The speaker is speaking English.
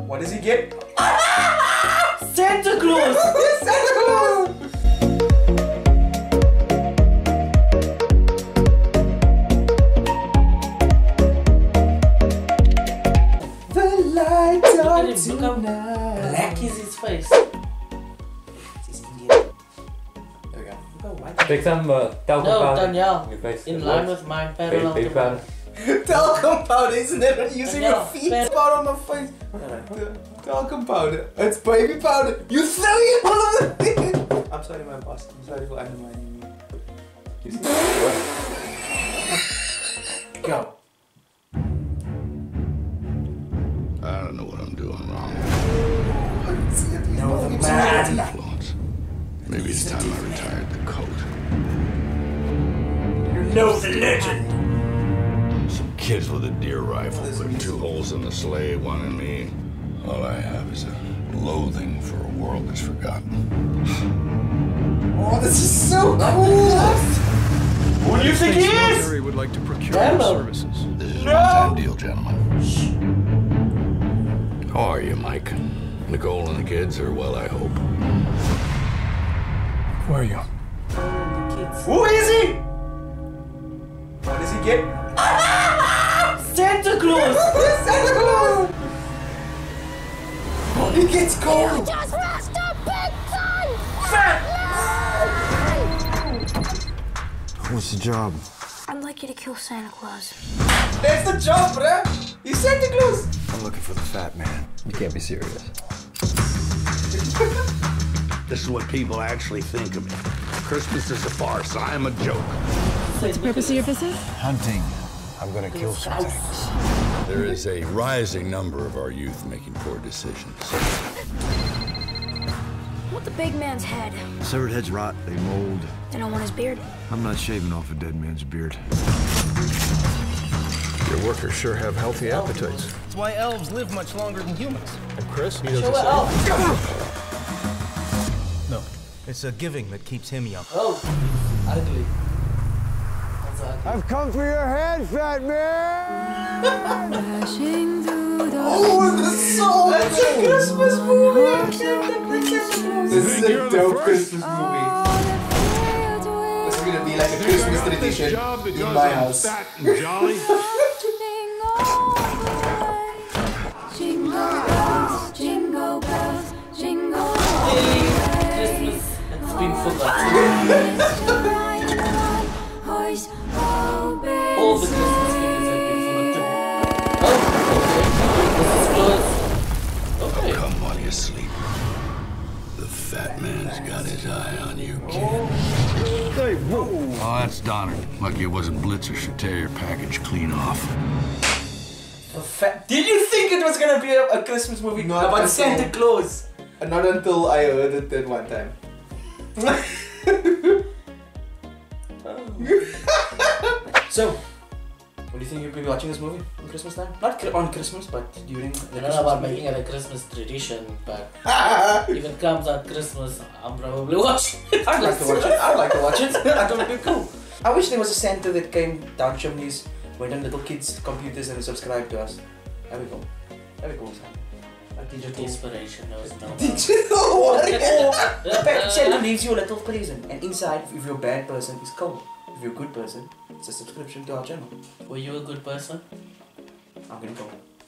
What does he get? Santa Claus! Santa Claus! The lights Look are at him, look how tonight. black is his face. He's Indian. There we go. Look how white. Take some talcum No, powder Danielle. on your face. In It line works. with mine, parallel Baby to powder. mine. Talcum powder, isn't it? Using your Yeah, feet. but- Powder on my face. Talcum powder. It's baby powder. You threw it all over the thing. I'm sorry, my boss. I'm sorry for undermining me. You see what? Go. I don't know what I'm doing wrong. No, the man. Influence. Maybe it's time I retired the coat. You know the legend. Some kids with a deer rifle put 2 holes in the sleigh, 1 in me. All I have is a loathing for a world that's forgotten. Oh, this is so cool. Who do you think he is? Military would like to procure your Hello. services. This is a one-time deal, gentlemen. How are you, Mike? Nicole and the kids are well, I hope. Who are you? The kids. Who is he? What does he get? Santa Claus! Santa Claus! He gets cold. Just lost a big son! What's the job? I'd like you to kill Santa Claus. That's the job, bruh. He's Santa Claus. I'm looking for the fat man. You can't be serious. This is what people actually think of me. Christmas is a farce. I am a joke. What's the Purpose of your visit? Hunting. I'm gonna kill some things. There is a rising number of our youth making poor decisions. Want the big man's head. Severed heads rot, they mold. Then I want his beard. I'm not shaving off a dead man's beard. Your workers sure have healthy appetites. That's why elves live much longer than humans. And Chris, he does Show the it same. off. No, it's a giving that keeps him young. Oh, ugly. That's ugly. I've come for your head, fat man! Oh, this is so That's a Christmas movie. I can't believe Santa Claus. This is a dope Christmas movie. This is gonna be like a Christmas tradition in my house. Jolly. Jingle bells, jingle Christmas. It's been forgotten. All the Christmas figures have been forgotten. Oh, okay. This is close. Okay. Come while you sleep. The fat man's got his eye on you, kid. Oh, that's Donner. Lucky it wasn't Blitz or should tear your package clean off. Did you think it was gonna be a Christmas movie about Santa Claus? Not until I heard it that one time. So, what do you think you'll be watching this movie on Christmas time? Not on Christmas, but during the I Christmas don't know about movie? making it a Christmas tradition, but if it comes at Christmas, I'm probably watching it. I'd like to watch it. I'd like to watch it. I thought it'd be cool. I wish there was a Santa that came down chimneys, went on little kids' computers and subscribed to us. That'd be cool. That'd be cool, Santa. A digital. Inspiration knows no. Digital warrior. Santa leaves you a little present, and inside, if you're a bad person, it's cold. If you're a good person, it's a subscription to our channel. Were you a good person? I'm gonna go.